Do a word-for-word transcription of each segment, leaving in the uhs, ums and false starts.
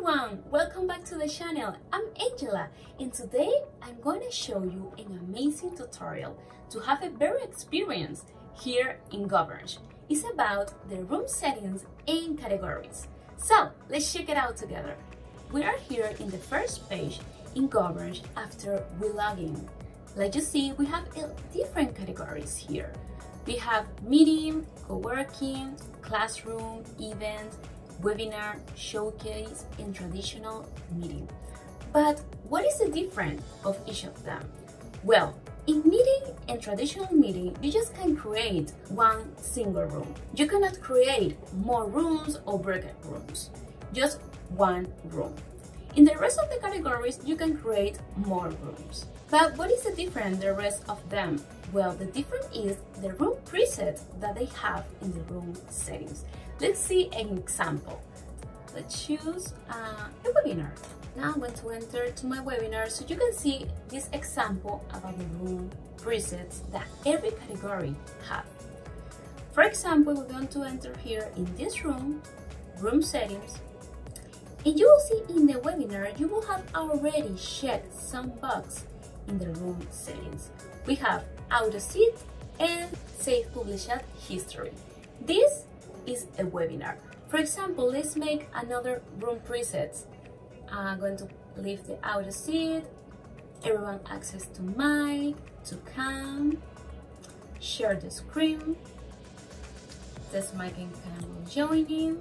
everyone, welcome back to the channel. I'm Angela and today I'm going to show you an amazing tutorial to have a better experience here in GoBrunch. It's about the room settings and categories. So let's check it out together. We are here in the first page in GoBrunch after we log in. Like you see, we have different categories here. We have meeting, co-working, classroom, event, webinar, showcase, and traditional meeting. But what is the difference of each of them? Well, in meeting and traditional meeting, you just can create one single room. You cannot create more rooms or breakout rooms, just one room. In the rest of the categories, you can create more rooms. But what is the difference the rest of them? Well, the difference is the room presets that they have in the room settings. Let's see an example. Let's choose uh, a webinar. Now I'm going to enter to my webinar so you can see this example about the room presets that every category has. For example, we're going to enter here in this room, room settings, and you will see in the webinar, you will have already checked some boxes in the room settings. We have auto seat and save published history. This is a webinar. For example, let's make another room presets. I'm going to leave the auto seat, everyone access to mic, to cam, share the screen, test mic and cam will join in,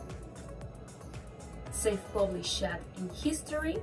save published chat in history,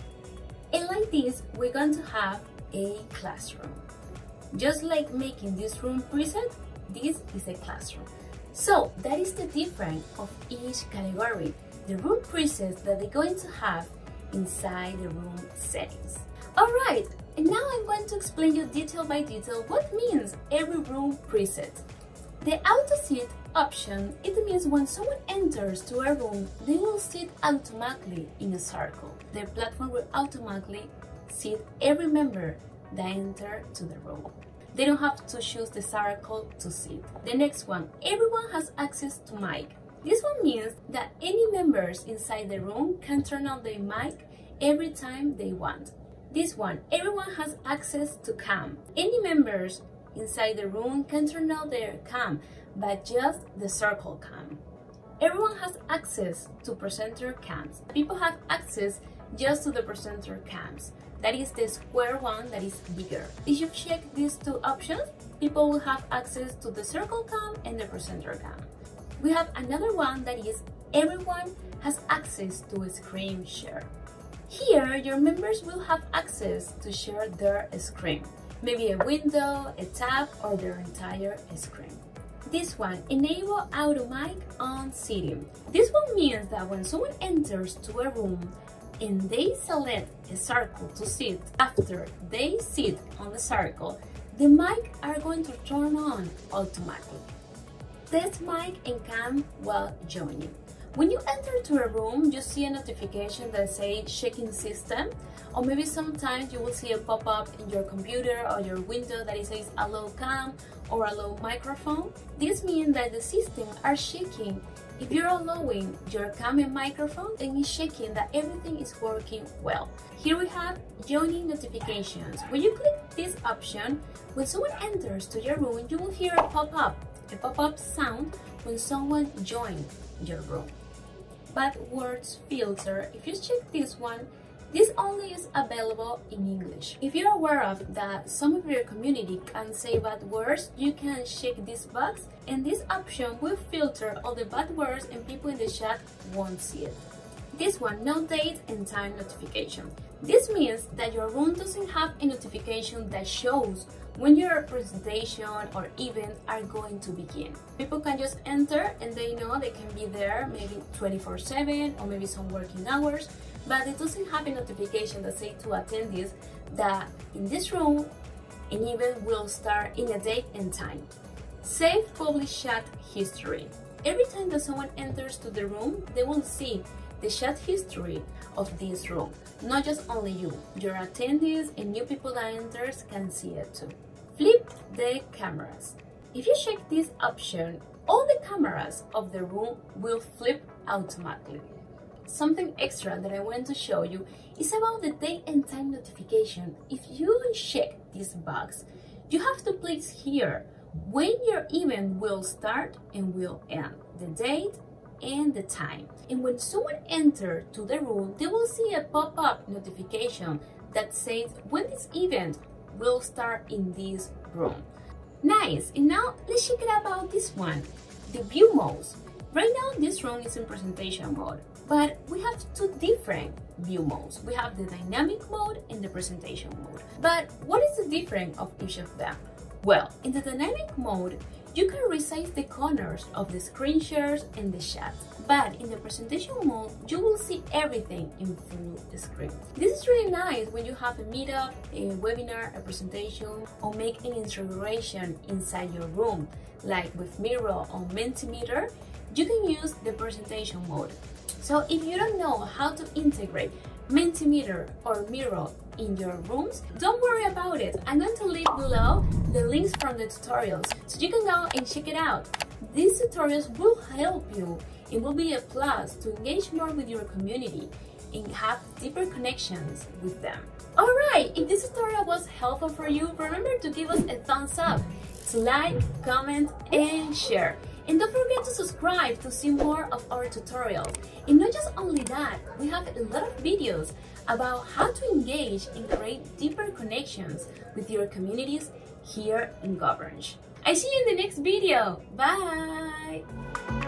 and like this we're going to have a classroom. Just like making this room preset, this is a classroom. So that is the difference of each category, the room presets that they're going to have inside the room settings. Alright, and now I'm going to explain you detail by detail what means every room preset. The auto seat option, it means when someone enters to a room, they will sit automatically in a circle. The platform will automatically seat every member that enter to the room. They don't have to choose the circle to sit. The next one, everyone has access to mic. This one means that any members inside the room can turn on their mic every time they want. This one, everyone has access to cam. Any members inside the room can turn on their cam, but just the circle cam. Everyone has access to presenter cams. People have access just to the presenter cams. That is the square one that is bigger. If you check these two options, people will have access to the circle cam and the presenter cam. We have another one that is everyone has access to a screen share. Here, your members will have access to share their screen. Maybe a window, a tab, or their entire screen. This one, enable auto mic on sitting. This one means that when someone enters to a room and they select a circle to sit, after they sit on the circle, the mic are going to turn on automatically. Test mic and cam while joining. When you enter to a room, you see a notification that says checking system, or maybe sometimes you will see a pop-up in your computer or your window that it says allow cam or allow microphone. This means that the system are checking if you're allowing your cam and microphone, and it's checking that everything is working well. Here we have joining notifications. When you click this option, when someone enters to your room, you will hear a pop-up, a pop-up sound when someone joins your room. Bad words filter, if you check this one, this only is available in English. If you're aware of that some of your community can say bad words, you can check this box and this option will filter all the bad words and people in the chat won't see it. This one, no date and time notification. This means that your room doesn't have a notification that shows when your presentation or event are going to begin. People can just enter and they know they can be there maybe twenty-four seven or maybe some working hours, but it doesn't have a notification that say to attendees that in this room an event will start in a date and time. Save published chat history. Every time that someone enters to the room, they will see the chat history of this room. Not just only you, your attendees and new people that enters can see it too. Flip the cameras. If you check this option, all the cameras of the room will flip automatically. something extra that I want to show you is about the date and time notification. If you check this box, you have to place here when your event will start and will end, the date and the time. And when someone enters to the room, they will see a pop-up notification that says when this event will start in this room. Nice, and now let's check it out about this one, the view modes. Right now this room is in presentation mode, but we have two different view modes. We have the dynamic mode and the presentation mode. But what is the difference of each of them? Well, in the dynamic mode, you can resize the corners of the screen shares and the chat. But in the presentation mode, you will see everything in full screen. This is really nice when you have a meetup, a webinar, a presentation, or make an integration inside your room. Like with Miro or Mentimeter, you can use the presentation mode. So if you don't know how to integrate Mentimeter or Miro in your rooms, don't worry about it. I'm going to leave below the links from the tutorials so you can go and check it out. These tutorials will help you. It will be a plus to engage more with your community and have deeper connections with them. Alright, if this tutorial was helpful for you, remember to give us a thumbs up, to like, comment, and share. And don't forget to subscribe to see more of our tutorials. And not just only that, we have a lot of videos about how to engage and create deeper connections with your communities here in GoBrunch. I see you in the next video. Bye!